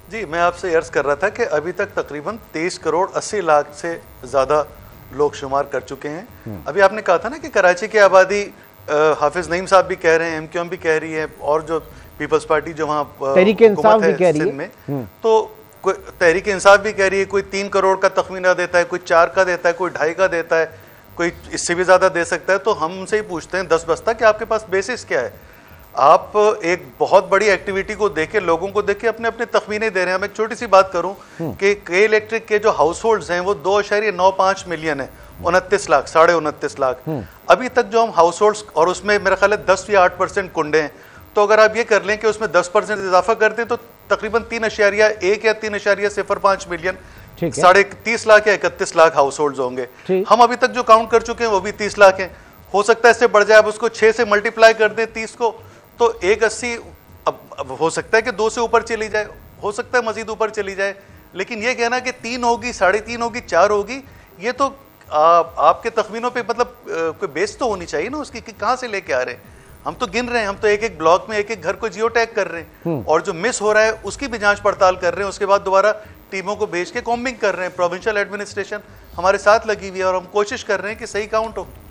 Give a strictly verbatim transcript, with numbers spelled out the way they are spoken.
जी, मैं आपसे अर्ज कर रहा था कि अभी तक तकरीबन तेईस करोड़ अस्सी लाख से ज़्यादा लोग शुमार कर चुके हैं। अभी आपने कहा था ना कि कराची की आबादी, हाफिज नईम साहब भी कह रहे हैं, एम क्यू एम भी कह रही है, और जो पीपल्स पार्टी जो वहाँ तहरीक इंसाफ भी कह रही है में, तो तहरीक इंसाफ भी कह रही है, कोई तीन करोड़ का तखमीना देता है, कोई चार का देता है, कोई ढाई का देता है, कोई इससे भी ज़्यादा दे सकता है। तो हम उनसे ही पूछते हैं दस बस्ता कि आपके पास बेसिस क्या है? आप एक बहुत बड़ी एक्टिविटी को देखे, लोगों को देखे अपने अपने तखमीने दे रहे हैं। मैं एक छोटी सी बात करूं कि के इलेक्ट्रिक के जो हाउस होल्ड्स हैं वो दो अशारिया नौ पाँच मिलियन है, उनतीस लाख, साढ़े उनतीस लाख अभी तक जो हम हाउस होल्ड्स, और उसमें मेरा ख्याल है दस या आठ परसेंट कुंडे हैं। तो अगर आप ये कर लें कि उसमें दस परसेंट इजाफा कर दें तो तकरीबन तीन अशारिया एक या तीन अशारिया सिफर पाँच मिलियन, साढ़े तीस लाख या इकतीस लाख हाउस होल्ड होंगे। हम अभी तक जो काउंट कर चुके हैं वो भी तीस लाख हैं। हो सकता है इससे बढ़ जाए, आप उसको छह से मल्टीप्लाई कर दें तीस को, तो एक अस्सी, अब, अब हो सकता है कि दो से ऊपर चली जाए, हो सकता है मजीद ऊपर चली जाए, लेकिन ये कहना कि तीन होगी, साढ़े तीन होगी, चार होगी, ये तो आ, आपके तखमीनों पे मतलब आ, कोई बेस तो होनी चाहिए ना उसकी कि कहाँ से लेके आ रहे हैं। हम तो गिन रहे हैं, हम तो एक एक ब्लॉक में एक एक घर को जियो टैग कर रहे हैं, और जो मिस हो रहा है उसकी भी जांच पड़ताल कर रहे हैं। उसके बाद दोबारा टीमों को भेज के कॉम्बिंग कर रहे हैं। प्रोविंशियल एडमिनिस्ट्रेशन हमारे साथ लगी हुई है और हम कोशिश कर रहे हैं कि सही काउंट हो।